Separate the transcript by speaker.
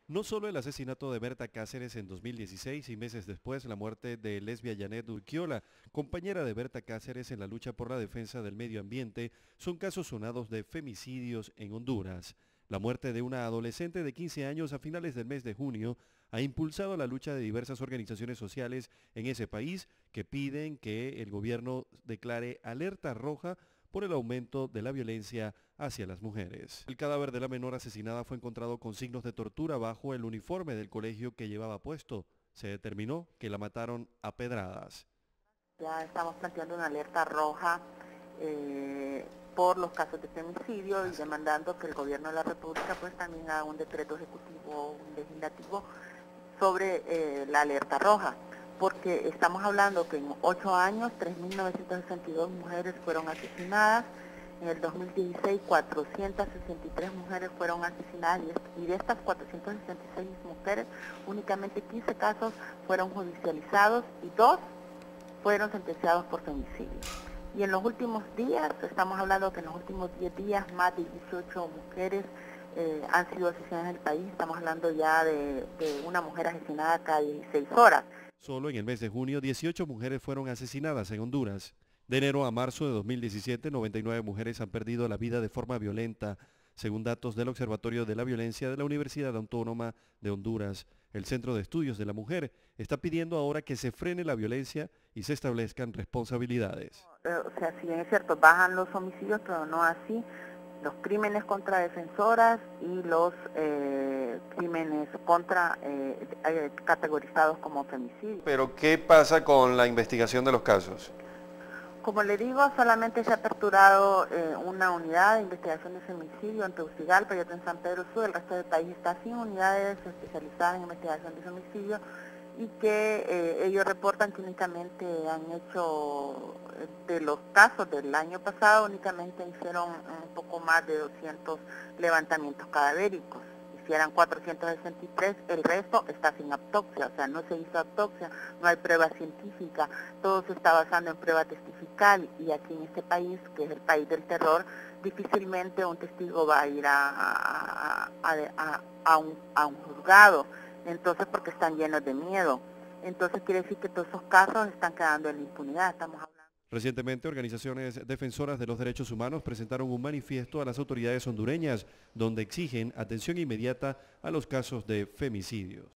Speaker 1: No solo el asesinato de Berta Cáceres en 2016 y meses después la muerte de lesbia Janet Urquiola, compañera de Berta Cáceres en la lucha por la defensa del medio ambiente, son casos sonados de femicidios en Honduras. La muerte de una adolescente de 15 años a finales del mes de junio ha impulsado la lucha de diversas organizaciones sociales en ese país que piden que el gobierno declare alerta roja por el aumento de la violencia hacia las mujeres. El cadáver de la menor asesinada fue encontrado con signos de tortura bajo el uniforme del colegio que llevaba puesto. Se determinó que la mataron a pedradas.
Speaker 2: Ya estamos planteando una alerta roja por los casos de femicidio y demandando que el gobierno de la República pues también haga un decreto ejecutivo, un legislativo sobre la alerta roja, porque estamos hablando que en 8 años 3.962 mujeres fueron asesinadas, en el 2016 463 mujeres fueron asesinadas y de estas 466 mujeres únicamente 15 casos fueron judicializados y 2 fueron sentenciados por femicidio. Y en los últimos días, estamos hablando que en los últimos 10 días más de 18 mujeres han sido asesinadas en el país. Estamos hablando ya de una mujer asesinada cada 16 horas.
Speaker 1: Solo en el mes de junio, 18 mujeres fueron asesinadas en Honduras. De enero a marzo de 2017, 99 mujeres han perdido la vida de forma violenta, según datos del Observatorio de la Violencia de la Universidad Autónoma de Honduras. El Centro de Estudios de la Mujer está pidiendo ahora que se frene la violencia y se establezcan responsabilidades.
Speaker 2: O sea, si bien es cierto, bajan los homicidios, pero no así los crímenes contra defensoras y los crímenes contra categorizados como femicidios.
Speaker 1: Pero ¿qué pasa con la investigación de los casos?
Speaker 2: Como le digo, solamente se ha aperturado una unidad de investigación de femicidio en Tegucigalpa y otra en San Pedro Sur. El resto del país está sin unidades especializadas en investigación de femicidio y que ellos reportan que únicamente han hecho, de los casos del año pasado, únicamente hicieron un poco más de 200 levantamientos cadavéricos. Hicieran 463, el resto está sin autopsia, o sea, no se hizo autopsia, no hay prueba científica, todo se está basando en prueba testifical y aquí en este país, que es el país del terror, difícilmente un testigo va a ir a un juzgado, entonces porque están llenos de miedo. Entonces quiere decir que todos esos casos están quedando en la impunidad, estamos hablando.
Speaker 1: Recientemente, organizaciones defensoras de los derechos humanos presentaron un manifiesto a las autoridades hondureñas donde exigen atención inmediata a los casos de femicidios.